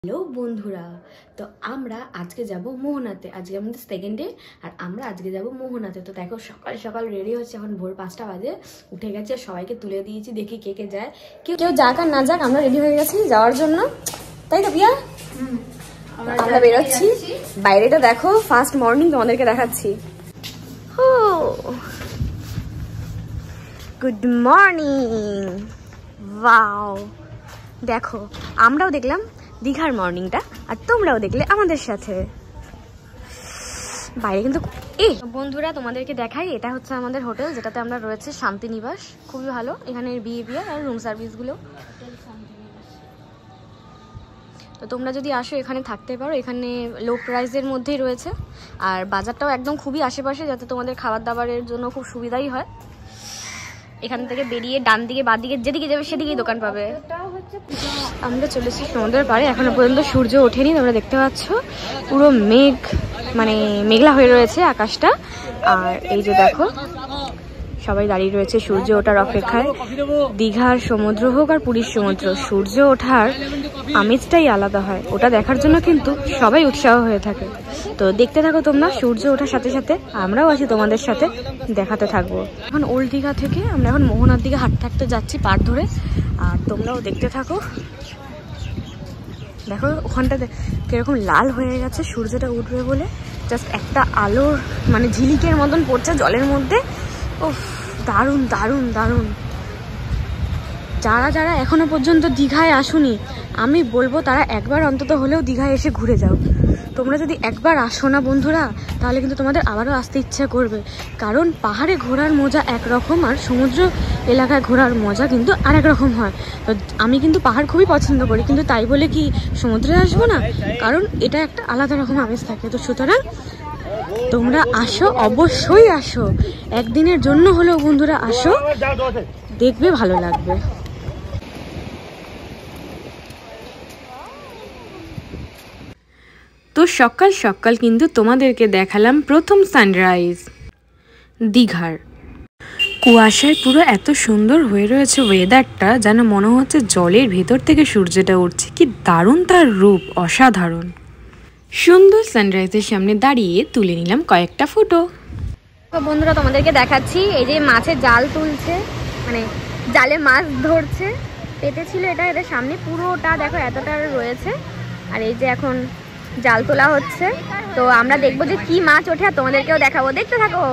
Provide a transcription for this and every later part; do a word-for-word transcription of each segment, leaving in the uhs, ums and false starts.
Hello বন্ধুরা, তো আমরা আজকে যাব মোহনাতে। আজকে আমাদের সেকেন্ড ডে আর আমরা আজকে যাব মোহনাতে। তো দেখো সকাল সকাল রেডি হচ্ছে, এখন ভোর পাঁচটা বাজে, উঠে গেছে, সবাইকে তুলে দিয়েছি, দেখি কে কে যায়। কেউ কেউ যাক আর না যাক, আমরা রেডি হয়ে গেছি যাওয়ার জন্য, তাই তো বিয়া? আমরা বেরোচ্ছি। বাইরেটা দেখো, ফার্স্ট মর্নিং তোমাদেরকে দেখাচ্ছি। Oh good morning, wow. দেখো আমরাও দেখলাম দীঘার মর্নিংটা, আর তোমরাও দেখলে আমাদের সাথে। বাইরে কিন্তু এ বন্ধুরা তোমাদেরকে দেখাই, এটা হচ্ছে আমাদের হোটেল, যেটাতে আমরা রয়েছে, শান্তিনিবাস। খুবই ভালো এখানের বিহেভিয়ার আর রুম সার্ভিসগুলো। তো তোমরা যদি আসো এখানে থাকতে পারো, এখানে লো প্রাইসের মধ্যেই রয়েছে, আর বাজারটাও একদম খুবই আশেপাশে, যাতে তোমাদের খাবার দাবারের জন্য খুব সুবিধাই হয়। এখান থেকে বেরিয়ে ডান দিকে বাঁ দিকে যেদিকে যাবে সেদিকেই দোকান পাবে। আমরা চলেছি সমুদ্রের পাড়ে, এখনো পর্যন্ত সূর্য ওঠেনি, তোমরা দেখতে পাচ্ছ পুরো মেঘ, মানে মেঘলা হয়ে রয়েছে আকাশটা। আর এই যে দেখো সবাই দাঁড়িয়ে রয়েছে সূর্য ওঠার অপেক্ষায়। দীঘার সমুদ্র হোক আর পুরীর সমুদ্র, সূর্য ওঠার আমেজটাই আলাদা হয়, ওটা দেখার জন্য কিন্তু সবাই উৎসাহ হয়ে থাকে। তো দেখতে থাকো তোমরা, সূর্য ওঠার সাথে সাথে আমরাও আছি তোমাদের সাথে, দেখাতে থাকবো। এখন ওল্ড দীঘা থেকে আমরা এখন মোহনার দিকে হাঁটতে হাঁটতে যাচ্ছি পাড় ধরে, আর তোমরাও দেখতে থাকো। দেখো ওখানটা কিরকম লাল হয়ে গেছে, সূর্যটা উঠবে বলে জাস্ট একটা আলোর মানে ঝিলিকের মতন পড়ছে জলের মধ্যে। ও দারুণ দারুণ দারুণ। যারা যারা এখনো পর্যন্ত দীঘায় আসুনি, আমি বলবো তারা একবার অন্তত হলেও দীঘায় এসে ঘুরে যাও। তোমরা যদি একবার আসো না বন্ধুরা, তাহলে কিন্তু তোমাদের আবারও আসতে ইচ্ছা করবে, কারণ পাহাড়ে ঘোরার মজা একরকম, আর সমুদ্র এলাকায় ঘোরার মজা কিন্তু আর এক রকম হয়। তো আমি কিন্তু পাহাড় খুবই পছন্দ করি, কিন্তু তাই বলে কি সমুদ্রে আসবো না, কারণ এটা একটা আলাদা রকম আমেজ থাকে। তো সুতরাং তোমরা আসো, অবশ্যই আসো, একদিনের জন্য হলেও বন্ধুরা আসো, দেখবে ভালো লাগবে। তো সকাল সকাল কিন্তু তোমাদেরকে দেখালাম প্রথম সানরাইজ দীঘার। কুয়াশায় পুরো এত সুন্দর হয়ে রয়েছে ওয়েদারটা, যেন মনে হচ্ছে জলের ভেতর থেকে সূর্যটা উঠছে। কি দারুণ তার রূপ, অসাধারণ। সুন্দর সানরাইজের সামনে দাঁড়িয়ে তুলে নিলাম কয়েকটা ফটো। বন্ধুরা তোমাদেরকে দেখাচ্ছি, এই যে মাছের জাল তুলছে, মানে জালে মাছ ধরছে, পেতে ছিল এটা, এদের সামনে পুরোটা দেখো এতটা রয়েছে, আর এই যে এখন জাল তোলা হচ্ছে। তো আমরা দেখবো যে কি মাছ ওঠে, আর তোমাদেরকেও দেখাবো, দেখতে থাকো।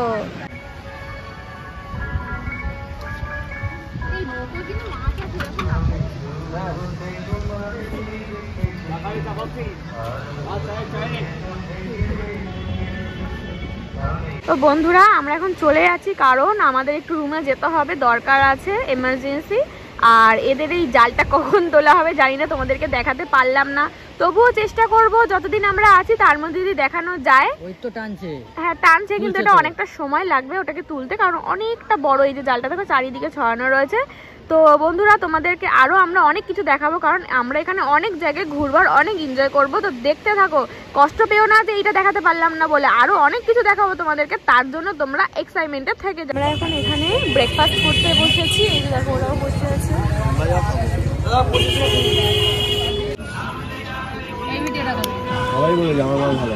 তো বন্ধুরা আমরা এখন চলে যাচ্ছি, কারণ আমাদের একটু রুমে যেতে হবে, দরকার আছে, এমার্জেন্সি। আর এদের এই জালটা কখন তোলা হবে জানি না, তোমাদেরকে দেখাতে পারলাম না, তবুও চেষ্টা করব যতদিন আমরা আছি তার মধ্যে যদি দেখানো যায়। ওই তো টানছে, হ্যাঁ টানছে, কিন্তু এটা অনেকটা সময় লাগবে ওটাকে তুলতে, কারণ অনেকটা বড় এই যে জালটা দেখো চারিদিকে ছড়ানো রয়েছে। তো বন্ধুরা তোমাদেরকে আরও আমরা অনেক কিছু দেখাবো, কারণ আমরা এখানে অনেক জায়গায় ঘুরবার, অনেক এনজয় করব। তো দেখতে থাকো, কষ্ট পেও না যে এটা দেখাতে পারলাম না বলে, আরও অনেক কিছু দেখাবো তোমাদেরকে, তার জন্য তোমরা এক্সাইটমেন্টে থেকে যাও। আমরা এখন এখানে ব্রেকফাস্ট করতে বসেছি, এই যে দেখো ওরাও বসে আছে। সবাই বলে যে আমার মাল ভালো।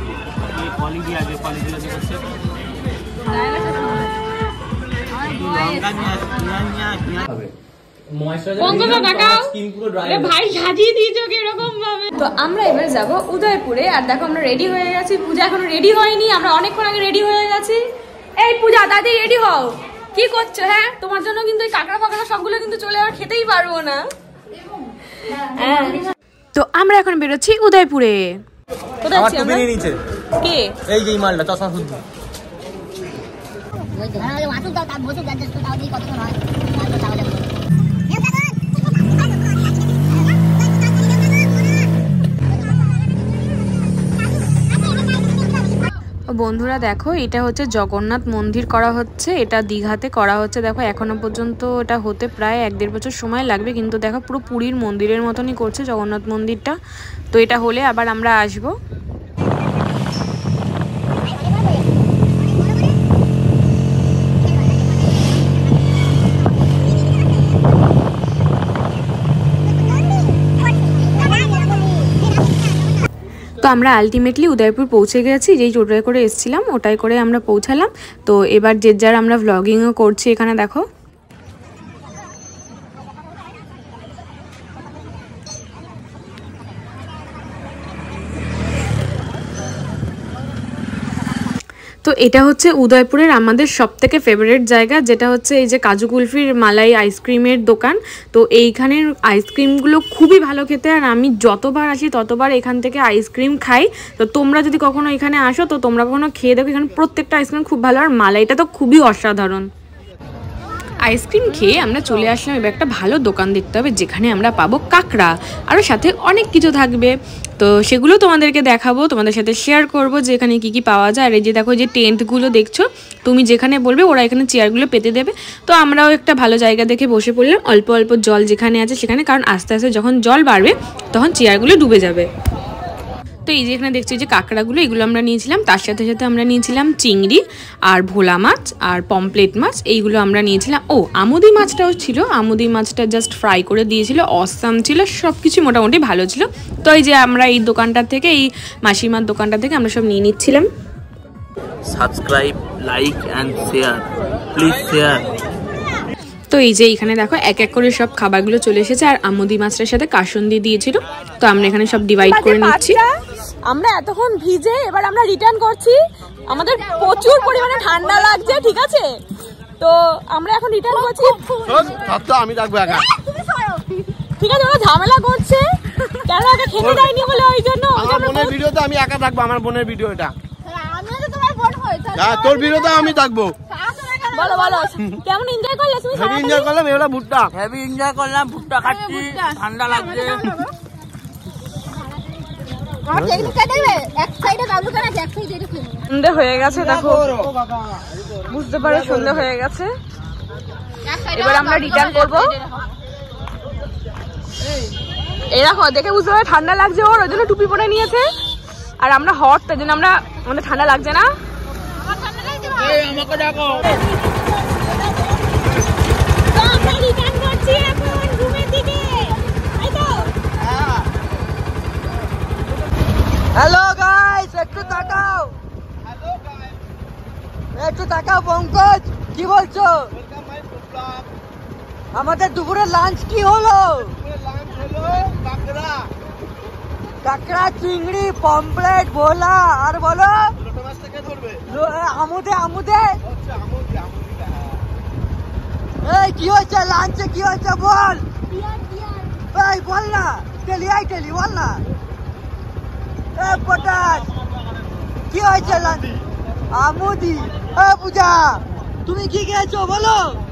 তো আমরা এবার যাবো উদয়পুরে, আর দেখো আমরা রেডি হয়ে গেছি, পূজা এখনো রেডি হয়নি, আমরা অনেকক্ষণ আগে রেডি হয়ে গেছি। এই পূজা দাদি রেডি হও, কি করছো? হ্যাঁ তোমার জন্য কিন্তু এই কাঁকড়া ফাকড়া সবগুলো কিন্তু চলে আর খেতেই পারবো না। তো আমরা এখন বেরোচ্ছি উদয়পুরে। কোথায় আছি আমরা? কে এই যে মালটা চশমা শুদ্ধ। বন্ধুরা দেখো, এটা হচ্ছে জগন্নাথ মন্দির করা হচ্ছে, এটা দীঘাতে করা হচ্ছে। দেখো এখনো পর্যন্ত এটা হতে প্রায় এক দেড় বছর সময় লাগবে, কিন্তু দেখো পুরো পুরীর মন্দিরের মতনই করছে জগন্নাথ মন্দিরটা। তো এটা হলে আবার আমরা আসবো। আমরা আলটিমেটলি উদয়পুর পৌঁছে গেছি, যেই টোটোয় করে এসেছিলাম ওটাই করে আমরা পৌঁছালাম। তো এবার যে যার আমরা ভ্লগিংও করছি, এখানে দেখো। তো এটা হচ্ছে উদয়পুরের আমাদের সবথেকে ফেভারিট জায়গা, যেটা হচ্ছে এই যে কাজু কুলফির মালাই আইসক্রিমের দোকান। তো এইখানের আইসক্রিমগুলো খুবই ভালো খেতে, আর আমি যতবার আসি ততবার এখান থেকে আইসক্রিম খাই। তো তোমরা যদি কখনো এখানে আসো তো তোমরা কখনো খেয়ে দেখো, এখানে প্রত্যেকটা আইসক্রিম খুব ভালো, আর মালাইটা তো খুবই অসাধারণ। আইসক্রিম খেয়ে আমরা চলে আসলাম এবার একটা ভালো দোকান দেখতে হবে, যেখানে আমরা পাবো কাঁকড়া, আরও সাথে অনেক কিছু থাকবে। তো সেগুলো তোমাদেরকে দেখাবো, তোমাদের সাথে শেয়ার করবো যে এখানে কী কী পাওয়া যায়। আর এই যে দেখো যে টেন্টগুলো দেখছো, তুমি যেখানে বলবে ওরা এখানে চেয়ারগুলো পেতে দেবে। তো আমরাও একটা ভালো জায়গা দেখে বসে পড়লাম, অল্প অল্প জল যেখানে আছে সেখানে, কারণ আস্তে আস্তে যখন জল বাড়বে তখন চেয়ারগুলো ডুবে যাবে। তো এই যে এখানে দেখছি যে কাঁকড়াগুলো, এগুলো আমরা নিয়েছিলাম। তার সাথে সাথে আমরা নিয়েছিলাম চিংড়ি আর ভোলা মাছ আর পমপ্লেট মাছ, এইগুলো আমরা নিয়েছিলাম। ও আমুদি মাছটাও ছিল, আমুদি মাছটা জাস্ট ফ্রাই করে দিয়েছিল, অসাম ছিল, সব কিছু মোটামুটি ভালো ছিল। তো এই যে আমরা এই দোকানটার থেকে, এই মাসিমার দোকানটা থেকে আমরা সব নিয়ে নিচ্ছিলাম। Subscribe, like and share, please share. তো এই যে এখানে দেখো এক এক করে সব খাবারগুলো চলে এসেছে, আর আমুদি মাছটার সাথে কাসুন্দি দিয়েছিল। তো আমরা এখানে সব ডিভাইড করে নিচ্ছি। আমরা এতক্ষণ ভিজে এবার আমরা রিটার্ন করছি, আমাদের প্রচুর পরিমাণে ঠান্ডা লাগছে, ঠিক আছে? তো আমরা এখন রিটার্ন করছি। আমি রাখবো একা, ঠিক আছে? ওরা ঝামেলা করছে কেন, একা খেতে দেয়নি বলে, ওই জন্য। আমার বোনের ভিডিওতে আমি একা থাকবো, আমার বোনের ভিডিও এটা। আমিও তো তোমার বোন হই, হ্যাঁ, তোর ভিডিওতে আমি থাকবো। বলো বলো কেমন এনজয় করলে তুমি? হেভি এনজয় করলাম, এগুলো ভুট্টা হেভি এনজয় করলাম, ভুট্টা খাচ্ছি, ঠান্ডা লাগছে। সন্ধে হয়ে গেছে, দেখো বুঝতে পারো সন্ধে হয়ে গেছে। এবার আমরা রিটার্ন করবো। এই দেখো দেখে বুঝতে পারো ঠান্ডা লাগছে ওর, ওই জন্য টুপি পরে নিয়েছে। আর আমরা হট, তাই জন্য আমরা আমাদের ঠান্ডা লাগছে না। আমাকে দেখো, আমরা রিটার্ন করছি এখন রুমের দিকে। হ্যালো গাইস, একটু তাকাও, একটু তাকাও। পঙ্কজ কি বলছো? আমাদের দুপুরে লাঞ্চ কি হলো? কাঁকড়া, চিংড়ি, পমপ্লেট, ভোলা, আর বলো আমুদে আমুদে। এই কি হয়েছে লাঞ্চে, কি হয়েছে বল? এই বল না, টেলি আই টেলি বল না। পটাশ কি হয়েছে লাঞ্চ? আমুদি। পূজা তুমি কি খেয়েছো বলো?